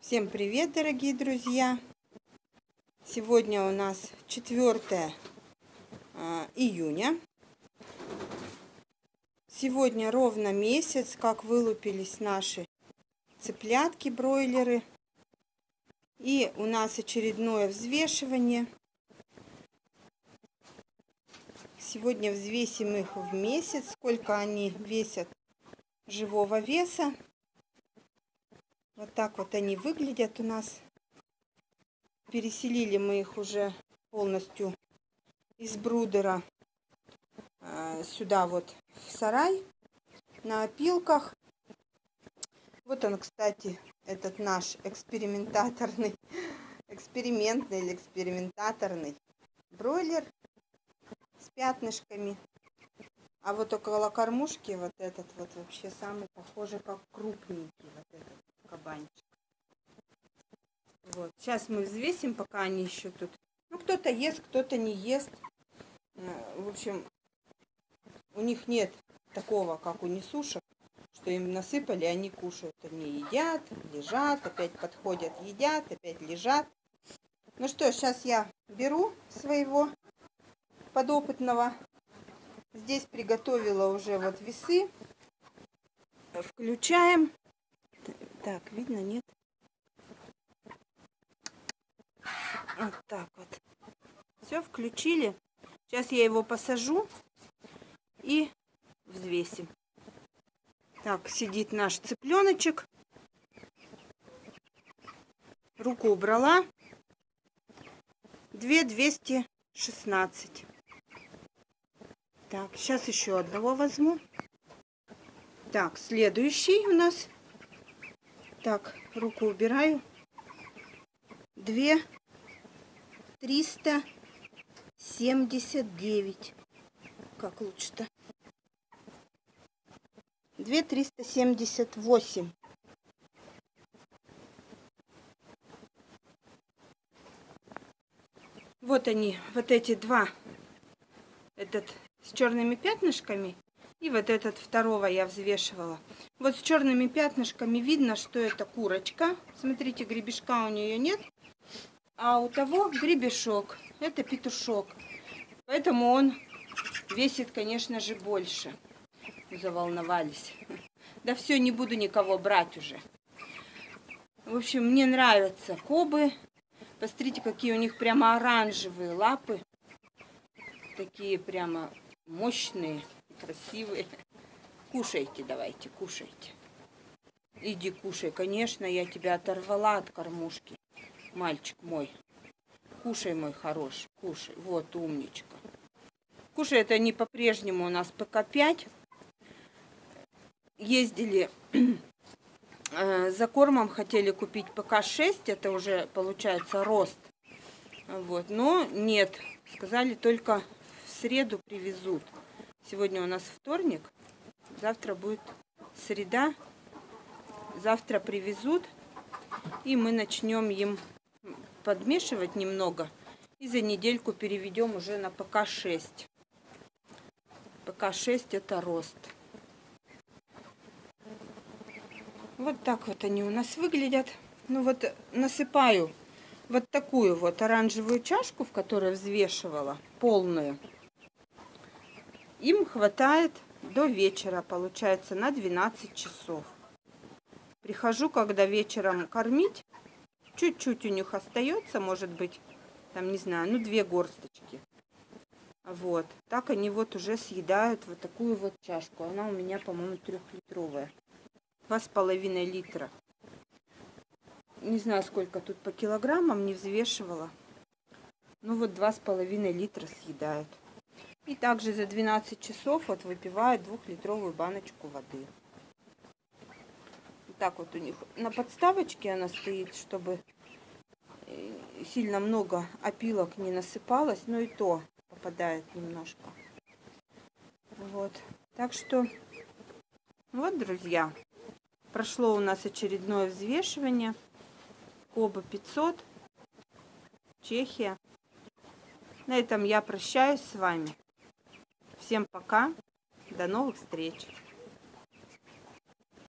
Всем привет, дорогие друзья! Сегодня у нас 4 июня. Сегодня ровно месяц, как вылупились наши цыплятки-бройлеры. И у нас очередное взвешивание. Сегодня взвесим их в месяц, сколько они весят живого веса. Вот так вот они выглядят у нас. Переселили мы их уже полностью из брудера сюда вот в сарай на опилках. Вот он, кстати, этот наш экспериментаторный бройлер с пятнышками. А вот около кормушки вот этот вот вообще самый похожий, как крупненький вот этот кабанчик. Вот. Сейчас мы взвесим, пока они еще тут. Ну, кто-то ест, кто-то не ест. В общем, у них нет такого, как у несушек, что им насыпали, они кушают. Они едят, лежат, опять подходят, едят, опять лежат. Ну что, сейчас я беру своего подопытного. Здесь приготовила уже вот весы. Включаем. Так, видно, нет? Вот так вот. Все, включили. Сейчас я его посажу и взвесим. Так, сидит наш цыпленочек. Руку убрала. 2216. Так, сейчас еще одного возьму. Так, следующий у нас. Так, руку убираю. 2379. Как лучше-то? 2378. Вот они, вот эти два. Этот с черными пятнышками. И вот этот второго я взвешивала. Вот с черными пятнышками видно, что это курочка. Смотрите, гребешка у нее нет. А у того гребешок. Это петушок. Поэтому он весит, конечно же, больше. Заволновались. Да все, не буду никого брать уже. В общем, мне нравятся кобы. Посмотрите, какие у них прямо оранжевые лапы. Такие прямо мощные, красивые. Кушайте давайте, кушайте. Иди кушай. Конечно, я тебя оторвала от кормушки. Мальчик мой. Кушай, мой хороший, кушай. Вот умничка. Кушай, это не по-прежнему у нас ПК-5. Ездили за кормом, хотели купить ПК-6. Это уже получается рост. Вот. Но нет. Сказали, только в среду привезут. Сегодня у нас вторник. Завтра будет среда. Завтра привезут. И мы начнем им подмешивать немного. И за недельку переведем уже на ПК-6. ПК-6 это рост. Вот так вот они у нас выглядят. Ну вот насыпаю вот такую вот оранжевую чашку, в которой взвешивала, полную. Им хватает до вечера, получается, на 12 часов. Прихожу, когда вечером кормить. Чуть-чуть у них остается, может быть, там, не знаю, ну 2 горсточки. Вот. Так они вот уже съедают вот такую вот чашку. Она у меня, по-моему, 3-литровая. 2,5 литра. Не знаю, сколько тут по килограммам, не взвешивала. Ну вот 2,5 литра съедают. И также за 12 часов вот выпивают 2-литровую баночку воды. Так вот у них на подставочке она стоит, чтобы сильно много опилок не насыпалось, но и то попадает немножко. Вот. Так что, вот, друзья, прошло у нас очередное взвешивание. Коба 500, Чехия. На этом я прощаюсь с вами. Всем пока, до новых встреч.